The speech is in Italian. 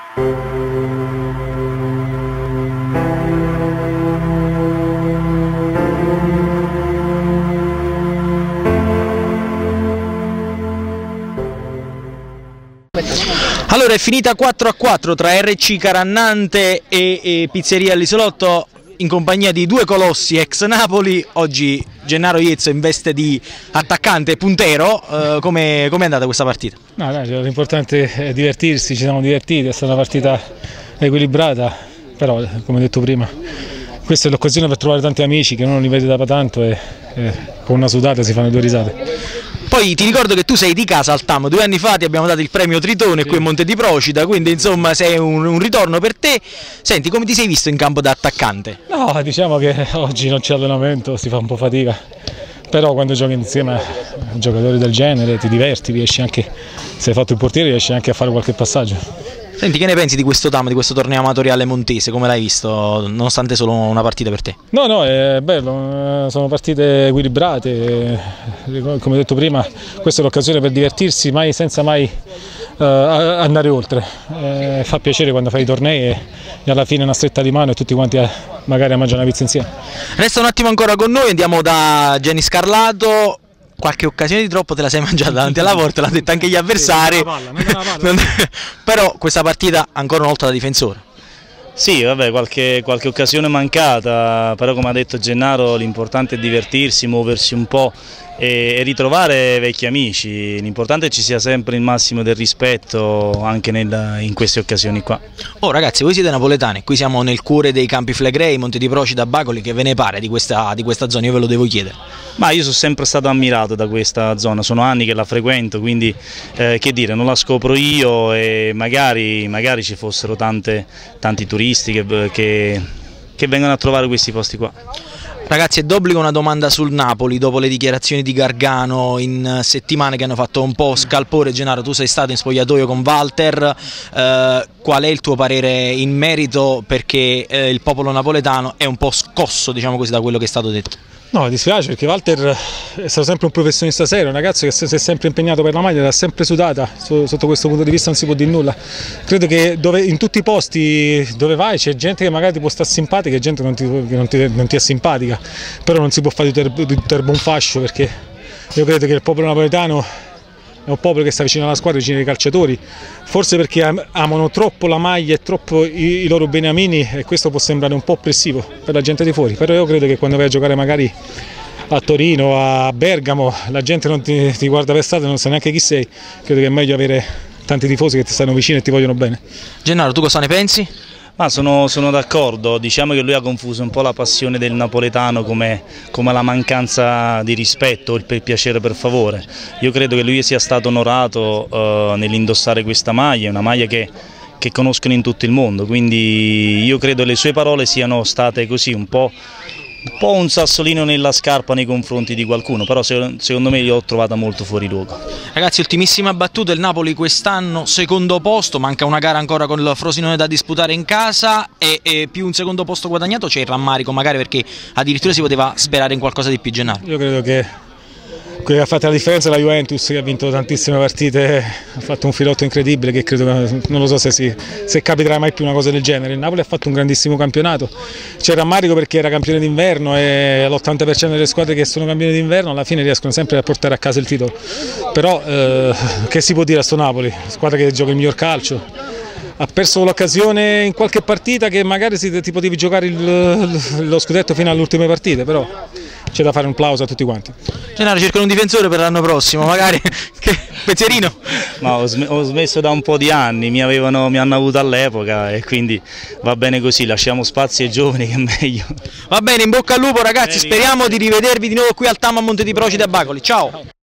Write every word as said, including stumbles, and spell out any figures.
Allora, è finita quattro a quattro tra R C Carannante e, e Pizzeria all'Isolotto in compagnia di due colossi ex Napoli. Oggi Gennaro Iezzo in veste di attaccante puntero. Uh, come è andata questa partita? No, dai, l'importante è divertirsi, ci siamo divertiti, è stata una partita equilibrata, però come detto prima questa è l'occasione per trovare tanti amici che non li vede da tanto e, e con una sudata si fanno due risate. Poi ti ricordo che tu sei di casa al Tam, due anni fa ti abbiamo dato il premio Tritone, sì, qui a Monte di Procida, quindi insomma sei un, un ritorno per te. Senti, come ti sei visto in campo da attaccante? No, diciamo che oggi non c'è allenamento, si fa un po' fatica, però quando giochi insieme a giocatori del genere ti diverti, riesci anche, se hai fatto il portiere riesci anche a fare qualche passaggio. Senti, che ne pensi di questo Tam, di questo torneo amatoriale montese? Come l'hai visto, nonostante solo una partita per te? No, no, è bello, sono partite equilibrate, come detto prima, questa è l'occasione per divertirsi, mai, senza mai uh, andare oltre. Eh, fa piacere quando fai i tornei e, e alla fine una stretta di mano e tutti quanti a, magari a mangiare una pizza insieme. Resta un attimo ancora con noi, andiamo da Gianni Scarlato. Qualche occasione di troppo te la sei mangiata davanti alla porta, l'hanno detto anche gli avversari, palla, palla. Però questa partita ancora una volta da difensore. Sì, vabbè, qualche, qualche occasione mancata, però come ha detto Gennaro l'importante è divertirsi, muoversi un po' e, e ritrovare vecchi amici. L'importante è che ci sia sempre il massimo del rispetto anche nel, in queste occasioni qua. Oh ragazzi, voi siete napoletani, qui siamo nel cuore dei campi Flegrei, Monte di Procida, Bacoli, che ve ne pare di questa, di questa zona? Io ve lo devo chiedere. Ma io sono sempre stato ammirato da questa zona, sono anni che la frequento, quindi eh, che dire, non la scopro io e magari, magari ci fossero tante, tanti turisti che, che, che vengono a trovare questi posti qua. Ragazzi, è d'obbligo una domanda sul Napoli dopo le dichiarazioni di Gargano in settimane che hanno fatto un po' scalpore. Gennaro, tu sei stato in spogliatoio con Walter, eh, qual è il tuo parere in merito, perché eh, il popolo napoletano è un po' scosso, diciamo così, da quello che è stato detto? No, mi dispiace perché Walter è stato sempre un professionista serio, un ragazzo che si è sempre impegnato per la maglia, l'ha sempre sudata, sotto questo punto di vista non si può dire nulla. Credo che dove, in tutti i posti dove vai c'è gente che magari ti può stare simpatica e gente che non ti, che non ti, non ti è simpatica, però non si può fare di tutto un fascio, perché io credo che il popolo napoletano è un popolo che sta vicino alla squadra, vicino ai calciatori, forse perché amano troppo la maglia e troppo i, i loro beniamini, e questo può sembrare un po' oppressivo per la gente di fuori, però io credo che quando vai a giocare magari a Torino, a Bergamo, la gente non ti, ti guarda per strada e non sa neanche chi sei, credo che è meglio avere tanti tifosi che ti stanno vicino e ti vogliono bene. Gennaro, tu cosa ne pensi? Ma sono, sono d'accordo, diciamo che lui ha confuso un po' la passione del napoletano come, come la mancanza di rispetto, il per piacere per favore. Io credo che lui sia stato onorato uh, nell'indossare questa maglia, una maglia che, che conoscono in tutto il mondo, quindi io credo che le sue parole siano state così un po', un po' un sassolino nella scarpa nei confronti di qualcuno, però secondo me io l'ho trovata molto fuori luogo. Ragazzi, ultimissima battuta, il Napoli quest'anno secondo posto, manca una gara ancora con il Frosinone da disputare in casa e, e più un secondo posto guadagnato, c'è il rammarico magari perché addirittura si poteva sperare in qualcosa di più, Gennaro? Io credo che quello che ha fatto la differenza è la Juventus, che ha vinto tantissime partite, ha fatto un filotto incredibile che credo, non lo so se, si, se capiterà mai più una cosa del genere. Il Napoli ha fatto un grandissimo campionato, c'è rammarico perché era campione d'inverno e l'ottanta per cento delle squadre che sono campioni d'inverno alla fine riescono sempre a portare a casa il titolo, però eh, che si può dire a sto Napoli, squadra che gioca il miglior calcio, ha perso l'occasione in qualche partita che magari si, ti potevi giocare il, lo scudetto fino alle ultime partite, però c'è da fare un plauso a tutti quanti. Gennaro, cercano un difensore per l'anno prossimo, magari che Pezzerino? Ma ho, sm ho smesso da un po' di anni, mi, avevano, mi hanno avuto all'epoca e quindi va bene così, lasciamo spazio ai giovani che è meglio. Va bene, in bocca al lupo ragazzi, speriamo di rivedervi di nuovo qui al Tam a Monte di Procida a Bacoli, ciao!